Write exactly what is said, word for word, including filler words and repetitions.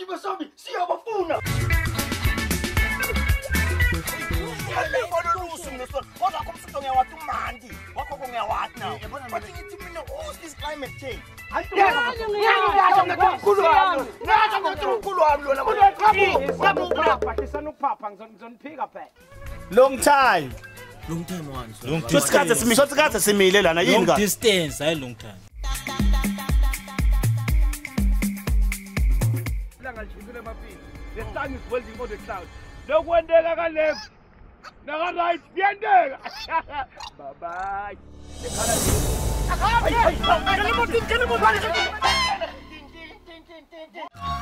besomi siyabafuna. Ngiyalibona lusu mnusona. Kodwa komsuto ngiyawathi umandi. Wakho kongiyawathi nawo. But ngithi mina who's this climate change? Ngiyakho ngomkhulu wami. Ngiyakho ngomkhulu wami lona. Long time. Long time one. Long time. Isikhathi simisho isikhathi simile lana yini ka? Long distance, hayi long time. Ngajibule mafini. The sun is welding on the clouds. Lokwendeka ka left. Naka right kuyendeka. Bye bye. Ekhala nje. Hayi hayi. Kale mo tin, kale mo tin.